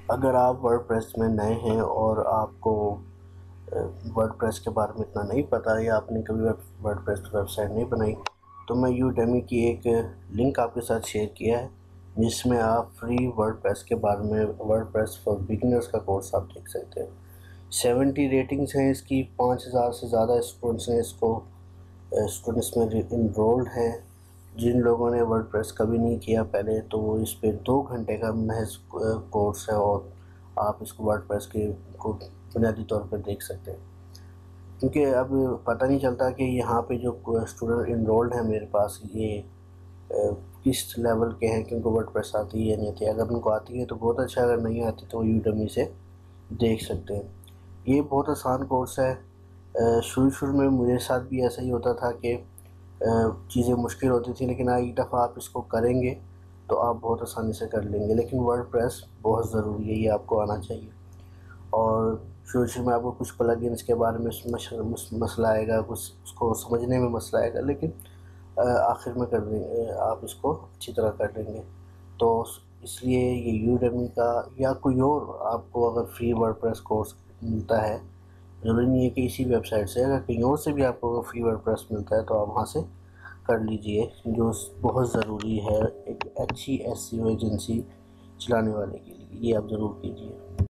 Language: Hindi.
अगर आप वर्डप्रेस में नए हैं और आपको वर्डप्रेस के बारे में इतना नहीं पता या आपने कभी वर्डप्रेस वेबसाइट नहीं बनाई, तो मैं यूडेमी की एक लिंक आपके साथ शेयर किया है जिसमें आप फ्री वर्डप्रेस के बारे में वर्डप्रेस फॉर बिगिनर्स का कोर्स आप देख सकते हैं। 70 रेटिंग्स हैं इसकी, 5000 से ज़्यादा स्टूडेंट्स हैं स्टूडेंट्स में इनरोल्ड हैं। जिन लोगों ने वर्डप्रेस कभी नहीं किया पहले, तो वो इस पे 2 घंटे का महज कोर्स है और आप इसको वर्डप्रेस के को बुनियादी तौर पर देख सकते हैं। क्योंकि अब पता नहीं चलता कि यहाँ पे जो स्टूडेंट इनरोल्ड हैं मेरे पास, ये किस लेवल के हैं, क्योंकि वर्डप्रेस आती है नहीं आती। अगर उनको आती है तो बहुत अच्छा, अगर नहीं आती तो यूडेमी से देख सकते हैं। ये बहुत आसान कोर्स है। शुरू में मेरे साथ भी ऐसा ही होता था कि चीज़ें मुश्किल होती थी, लेकिन एक दफ़ा आप इसको करेंगे तो आप बहुत आसानी से कर लेंगे। लेकिन वर्डप्रेस बहुत ज़रूरी है, ये आपको आना चाहिए। और शुरू में आपको कुछ प्लगइन्स के बारे में मसला आएगा, कुछ उसको समझने में मसला आएगा, लेकिन आखिर में कर देंगे, आप इसको अच्छी तरह कर लेंगे। तो इसलिए ये यूडेमी का या कोई और आपको अगर फ्री वर्डप्रेस कोर्स मिलता है, ज़रूरी नहीं है कि इसी वेबसाइट से, अगर कहीं और से भी आपको अगर फ्री वर्डप्रेस मिलता है तो आप वहाँ से कर लीजिए, जो बहुत ज़रूरी है एक अच्छी एसईओ एजेंसी चलाने वाले के लिए। ये आप ज़रूर कीजिए।